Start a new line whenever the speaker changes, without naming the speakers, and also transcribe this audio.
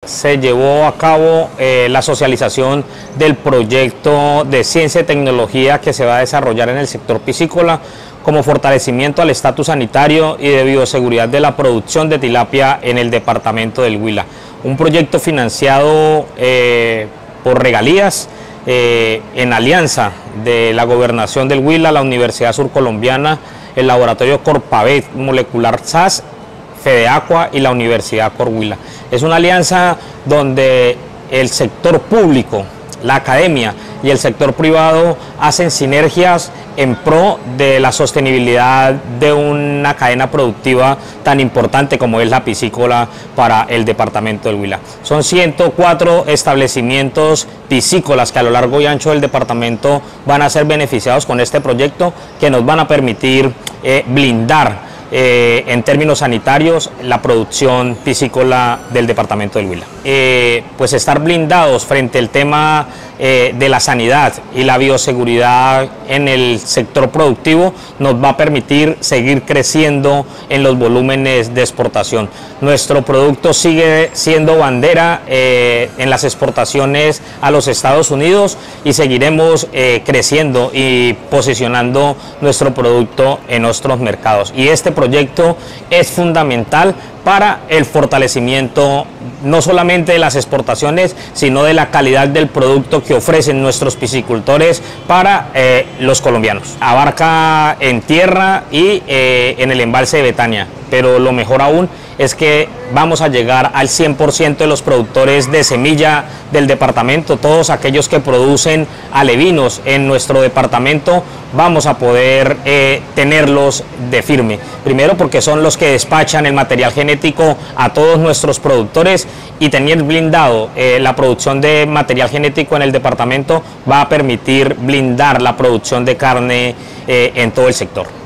se llevó a cabo la socialización del proyecto de ciencia y tecnología que se va a desarrollar en el sector piscícola como fortalecimiento al estatus sanitario y de bioseguridad de la producción de tilapia en el departamento del Huila. Un proyecto financiado por regalías en alianza de la Gobernación del Huila, la Universidad Surcolombiana, el Laboratorio Corpavet Molecular SAS, Fedeaqua y la Universidad Corhuila. Es una alianza donde el sector público, la academia y el sector privado hacen sinergias en pro de la sostenibilidad de una cadena productiva tan importante como es la piscícola para el departamento del Huila. Son 104 establecimientos piscícolas que a lo largo y ancho del departamento van a ser beneficiados con este proyecto, que nos van a permitir blindar en términos sanitarios la producción piscícola del departamento del Huila. Pues estar blindados frente al tema de la sanidad y la bioseguridad en el sector productivo nos va a permitir seguir creciendo en los volúmenes de exportación. Nuestro producto sigue siendo bandera en las exportaciones a los Estados Unidos y seguiremos creciendo y posicionando nuestro producto en otros mercados. Y este proyecto es fundamental para el fortalecimiento no solamente de las exportaciones, sino de la calidad del producto que ofrecen nuestros piscicultores para los colombianos. Abarca en tierra y en el embalse de Betania, pero lo mejor aún es que vamos a llegar al 100% de los productores de semilla del departamento. Todos aquellos que producen alevinos en nuestro departamento vamos a poder tenerlos de firme. Primero porque son los que despachan el material genético a todos nuestros productores, y tener blindado la producción de material genético en el departamento va a permitir blindar la producción de carne en todo el sector.